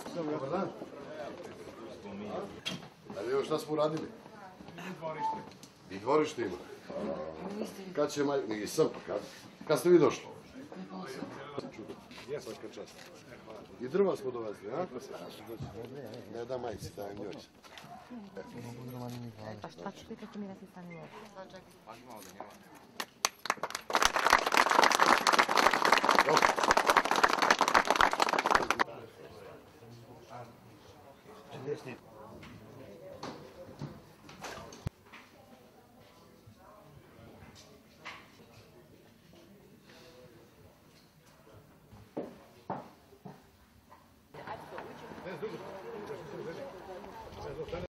Dobar dan. Ali evo šta smo uradili? I dvorište ima. Kad će maj... Nisam, pa kad? Kad ste vi došli? Jesam kad čast. I drva smo dovezli, a? Ne da majci, dajem njoj. Pa šta ću ti kako mi reci stani njoj? Čekaj.